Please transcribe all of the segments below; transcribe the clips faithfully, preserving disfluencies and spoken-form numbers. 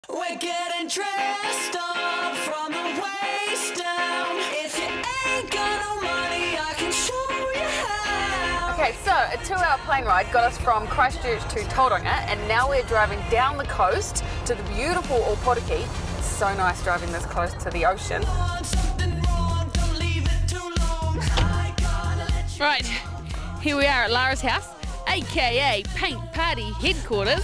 We're getting dressed up from the waist down. If you ain't got no money, I can show you how. Okay, so a two-hour plane ride got us from Christchurch to Tauranga, and now we're driving down the coast to the beautiful Opotiki. It's so nice driving this close to the ocean. Right, here we are at Lara's house, aka Paint Party headquarters.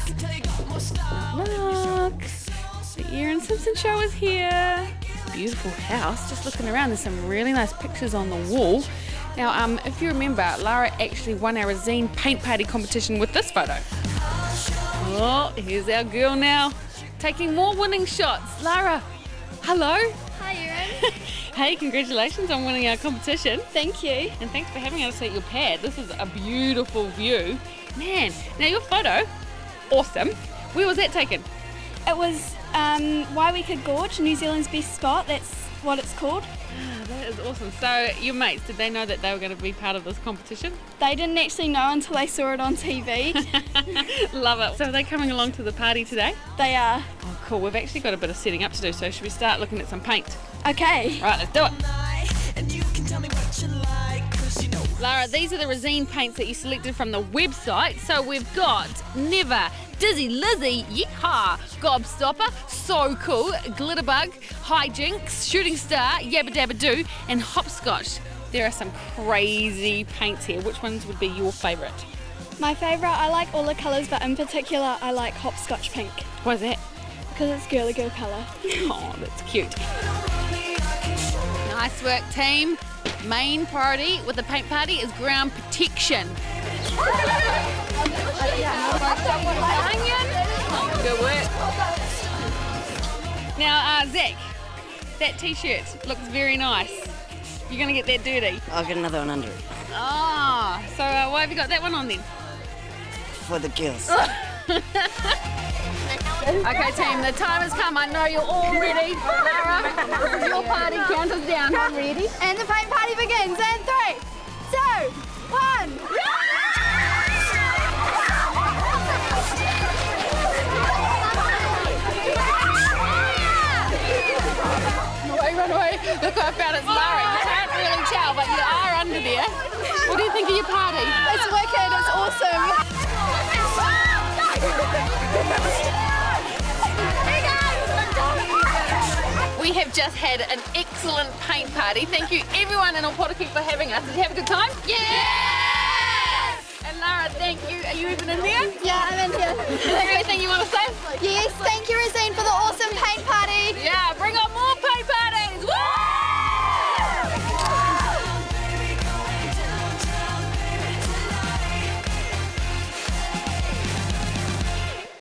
Look, the Erin Simpson show is here. Beautiful house. Just looking around, there's some really nice pictures on the wall. Now, um, if you remember, Lara actually won our Zine Paint Party competition with this photo. Oh, here's our girl now, taking more winning shots. Lara, hello. Hi, Erin. Hey, congratulations on winning our competition. Thank you. And thanks for having us at your pad. This is a beautiful view. Man, now your photo, awesome. Where was that taken? It was um, Waiwika Gorge, New Zealand's best spot. That's what it's called. Ah, that is awesome. So your mates, did they know that they were going to be part of this competition? They didn't actually know until they saw it on T V. Love it. So are they coming along to the party today? They are. Oh, cool. We've actually got a bit of setting up to do, so should we start looking at some paint? Okay. Right, let's do it. Lara, these are the Resine paints that you selected from the website. So we've got Never, Dizzy Lizzy, Yeehaw, Gobstopper, So Cool, Glitterbug, Hijinks, Shooting Star, Yabba Dabba Doo, and Hopscotch. There are some crazy paints here. Which ones would be your favourite? My favourite, I like all the colours, but in particular, I like Hopscotch Pink. Why is that? Because it's girly girl colour. Oh, that's cute. Nice work, team. Main priority with the paint party is ground protection. Good work. Now, uh, Zach, that t-shirt looks very nice. You're going to get that dirty. I'll get another one under it. Oh, so uh, why have you got that one on then? For the girls. Okay, team, the time has come. I know you're all ready. Lara, this is your party. Count us down. I'm ready. And the paint party begins in three, two, one. Run away, run away. Look what I found. It's Lara. You can't really tell, but you are under there. What do you think of your party? It's wicked. It's awesome. We have just had an excellent paint party. Thank you everyone in Opotiki for having us. Did you have a good time? Yeah! And Lara, thank you. Are you even in there? Yeah, I'm in here. Is there anything you want to say? Yes, thank you, Resine, for the